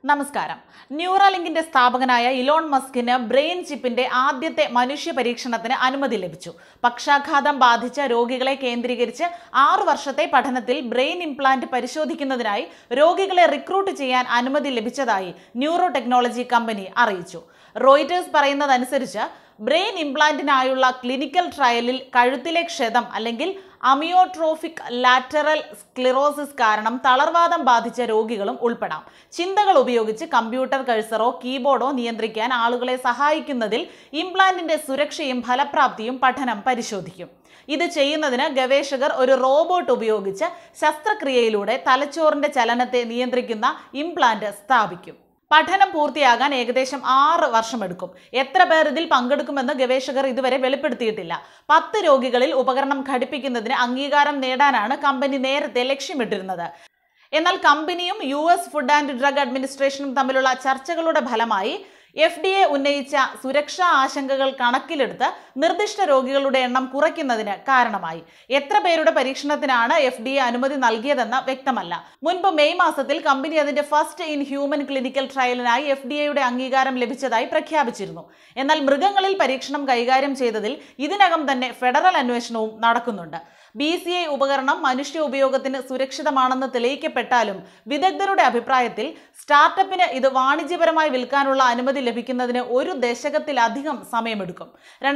നമസ്കാരം. ന്യൂറാലിങ്കിന്റെ സ്ഥാപകനായ Elon മസ്കിന് brain ചിപ്പിന്റെ ആദ്യത്തെ മനുഷ്യ പരീക്ഷണത്തിന് അനുമതി ലഭിച്ചു. പക്ഷാഘാതം ബാധിച്ച രോഗികളെ കേന്ദ്രീകരിച്ച് 6 വർഷത്തെ പഠനത്തിൽ ബ്രെയിൻ ഇംപ്ലാന്റ് പരിശോധിക്കുന്നതിനായി രോഗികളെ റിക്രൂട്ട് ചെയ്യാൻ അനുമതി ലഭിച്ചതായി ന്യൂറോ ടെക്നോളജി കമ്പനി അറിയിച്ചു. റോയിറ്റേഴ്സ് പറയുന്നതനുസരിച്ച് ബ്രെയിൻ ഇംപ്ലാന്റിനായുള്ള ക്ലിനിക്കൽ ട്രയലിൽ കഴുത്തിലെ ക്ഷതം അല്ലെങ്കിൽ അമിയോട്രോഫിക് ലാറ്ററൽ സ്ക്ലിറോസിസ് കാരണം തളർവാദം ബാധിച്ച രോഗികളും ഉൾപ്പെടാം. ചിന്തകൾ ഉപയോഗിച്ച് കമ്പ്യൂട്ടർ കഴ്സറോ കീബോർഡോ നിയന്ത്രിക്കാൻ ആളുകളെ സഹായിക്കുന്നതിൽ ഇംപ്ലാന്റിന്റെ സുരക്ഷയും ഫലപ്രാപ്തിയും പഠനം പരിശോധിക്കും. ഇത് ചെയ്യുന്നതിന് ഗവേഷകർ ഒരു റോബോട്ട് ഉപയോഗിച്ച് ശസ്ത്രക്രിയയിലൂടെ തലച്ചോറിന്റെ ചലനത്തെ നിയന്ത്രിക്കുന്ന ഇംപ്ലാന്റ് സ്ഥാപിക്കും. പഠനം പൂർത്തിയാകാൻ ഏകദേശം 6 വർഷമെടുക്കും. എത്ര പേർ ഇതിൽ പങ്കെടുക്കുമെന്ന് ഗവേഷകർ ഇതുവരെ വെളിപ്പെടുത്തിയിട്ടില്ല. 10 രോഗികളിൽ ഉപകരണം ഘടിപ്പിക്കുന്നതിന് അംഗീകാരം നേടാനാണ് കമ്പനി നേരത്തെ ലക്ഷ്യമിട്ടിരുന്നത്. എന്നാൽ കമ്പനിയും US ഫുഡ് ആൻഡ് ഡ്രഗ് അഡ്മിനിസ്ട്രേഷനും തമ്മിലുള്ള ചർച്ചകളുടെ ഫലമായി FDA ഉന്നയിച്ച സുരക്ഷാ ആശങ്കകൾ കണക്കിലെടുത്ത് നിർദ്ദിഷ്ട രോഗികളുടെ എണ്ണം കുറയ്ക്കുന്നതിന് കാരണമായി. എത്ര പേരുടെ പരീക്ഷണത്തിനാണ് FDA അനുമതി നൽകിയതെന്ന് വ്യക്തമല്ല. മുൻപ് മെയ് മാസത്തിൽ കമ്പനി അതിന്റെ ഫസ്റ്റ് ഇൻ ഹ്യൂമൻ ക്ലിനിക്കൽ ട്രയലിനായി FDAയുടെ അംഗീകാരം ലഭിച്ചതായി പ്രഖ്യാപിച്ചിരുന്നു. എന്നാൽ മൃഗങ്ങളിൽ പരീക്ഷണം കൈകാര്യം ചെയ്തതിൽ ഇതിനകം തന്നെ ഫെഡറൽ അന്വേഷണവും നടക്കുന്നുണ്ട്. BCI ഉപകരണം മനുഷ്യ ഉപയോഗത്തിന് സുരക്ഷിതമാണെന്ന് തെളിയിക്കപ്പെട്ടാലും വിദഗ്ധരുടെ അഭിപ്രായത്തിൽ സ്റ്റാർട്ടപ്പിന് ഇത് വാണിജ്യപരമായി വിൽക്കാനുള്ള അനുമതി ലഭിക്കുന്നതിന് 1 ദശകത്തിലധികം സമയമെടുക്കും.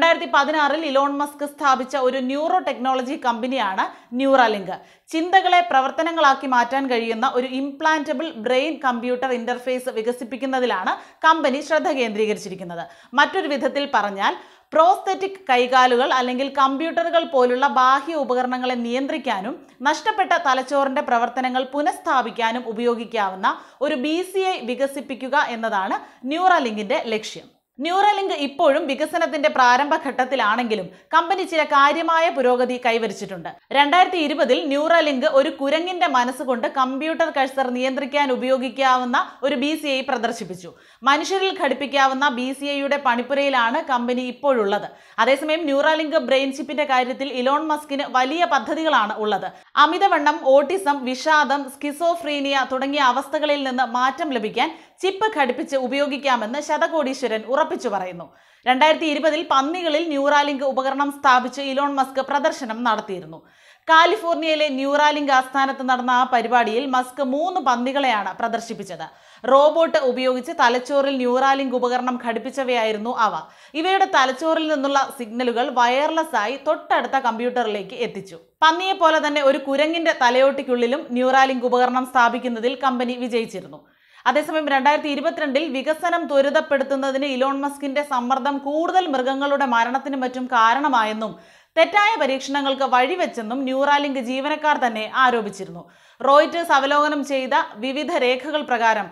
2016 ഇലോൺ മസ്ക് സ്ഥാപിച്ച ഒരു ന്യൂറോ ടെക്നോളജി കമ്പനിയാണ് ന്യൂറാലിങ്ക്. ചിന്തകളെ പ്രവർത്തനങ്ങളാക്കി മാറ്റാൻ കഴിയുന്ന ഒരു ഇംപ്ലാന്റബിൾ ബ്രെയിൻ കമ്പ്യൂട്ടർ ഇന്റർഫേസ് വികസിപ്പിക്കുന്നതിലാണ് കമ്പനി ശ്രദ്ധ കേന്ദ്രീകരിച്ചിരിക്കുന്നത്. മറ്റൊരു വിധത്തിൽ പറഞ്ഞാൽ പ്രോസ്തെറ്റിക് കൈകാലുകൾ അല്ലെങ്കിൽ കമ്പ്യൂട്ടറുകൾ പോലുള്ള ബാഹ്യ ഉപകരണങ്ങളെ നിയന്ത്രിക്കാനും നഷ്ടപ്പെട്ട തലച്ചോറിന്റെ പ്രവർത്തനങ്ങൾ പുനഃസ്ഥാപിക്കാനും ഉപയോഗിക്കാവുന്ന ഒരു BCI വികസിപ്പിക്കുക എന്നതാണ് ന്യൂറാലിങ്കിന്റെ ലക്ഷ്യം. ന്യൂറാലിങ്ക് ഇപ്പോഴും വികസനത്തിന്റെ പ്രാരംഭഘട്ടത്തിലാണെങ്കിലും കമ്പനി ചില കാര്യമായ പുരോഗതി കൈവരിച്ചിട്ടുണ്ട്. 2020 ന്യൂറാലിങ്ക് ഒരു കുരങ്ങിന്റെ മനസ്സുകൊണ്ട് കമ്പ്യൂട്ടർ കഴ്സർ നിയന്ത്രിക്കാൻ ഉപയോഗിക്കാവുന്ന ഒരു BCI പ്രദർശിപ്പിച്ചു. മനുഷ്യരിൽ ഘടിപ്പിക്കാവുന്ന BCIയുടെ പണിപ്പുരയിലാണ് കമ്പനി ഇപ്പോഴുള്ളത്. അതേസമയം ന്യൂറാലിങ്ക് ബ്രെയിൻ ചിപ്പിന്റെ കാര്യത്തിൽ ഇലോൺ മസ്കിന് വലിയ പദ്ധതികളാണ് ഉള്ളത്. അമിതവണ്ണം, ഓട്ടിസം, വിഷാദം, സ്കിസോഫ്രീനിയ തുടങ്ങിയ അവസ്ഥകളിൽ നിന്ന് മാറ്റം ലഭിക്കാൻ ചിപ്പ് ഘടിപ്പിച്ച് ഉപയോഗിക്കാമെന്ന് ശതകോടീശ്വരൻ ഉറപ്പിച്ചു പറയുന്നു. 2020 പന്നികളിൽ ന്യൂറാലിങ്ക് ഉപകരണം സ്ഥാപിച്ച് ഇലോൺ മസ്ക് പ്രദർശനം നടത്തിയിരുന്നു. കാലിഫോർണിയയിലെ ന്യൂറാലിങ്ക് ആസ്ഥാനത്ത് നടന്ന ആ പരിപാടിയിൽ മസ്ക് 3 പന്നികളെയാണ് പ്രദർശിപ്പിച്ചത്. റോബോട്ട് ഉപയോഗിച്ച് തലച്ചോറിൽ ന്യൂറാലിങ്ക് ഉപകരണം ഘടിപ്പിച്ചവയായിരുന്നു അവ. ഇവയുടെ തലച്ചോറിൽ നിന്നുള്ള സിഗ്നലുകൾ വയർലെസ് ആയി തൊട്ടടുത്ത കമ്പ്യൂട്ടറിലേക്ക് എത്തിച്ചു. പന്നിയെ പോലെ തന്നെ ഒരു കുരങ്ങിന്റെ തലയോട്ടിക്കുള്ളിലും ന്യൂറാലിങ്ക് ഉപകരണം സ്ഥാപിക്കുന്നതിൽ കമ്പനി വിജയിച്ചിരുന്നു. അതേസമയം 2022 വികസനം ത്വരിതപ്പെടുത്തുന്നതിന് ഇലോൺ മസ്കിന്റെ സമ്മർദ്ദം കൂടുതൽ മൃഗങ്ങളുടെ മരണത്തിനും മറ്റും കാരണമായെന്നും തെറ്റായ പരീക്ഷണങ്ങൾക്ക് വഴിവെച്ചെന്നും ന്യൂറാലിങ്ക് ജീവനക്കാർ തന്നെ ആരോപിച്ചിരുന്നു. റോയിറ്റേഴ്സ് അവലോകനം ചെയ്ത വിവിധ രേഖകൾ പ്രകാരം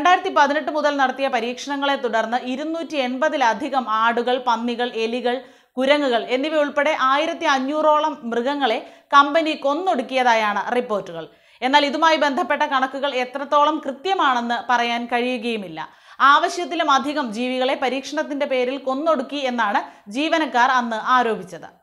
2018 മുതൽ നടത്തിയ പരീക്ഷണങ്ങളെ തുടർന്ന് 280-ലധികം ആടുകൾ, പന്നികൾ, എലികൾ, കുരങ്ങുകൾ എന്നിവയുൾപ്പെടെ 1500ഓളം മൃഗങ്ങളെ കമ്പനി കൊന്നൊടുക്കിയതായാണ് റിപ്പോർട്ടുകൾ. എന്നാൽ ഇതുമായി ബന്ധപ്പെട്ട കണക്കുകൾ എത്രത്തോളം കൃത്യമാണെന്ന് പറയാൻ കഴിയുകയുമില്ല. ആവശ്യത്തിലും അധികം ജീവികളെ പരീക്ഷണത്തിന്റെ പേരിൽ കൊന്നൊടുക്കി എന്നാണ് ജീവനക്കാർ അന്ന് ആരോപിച്ചത്.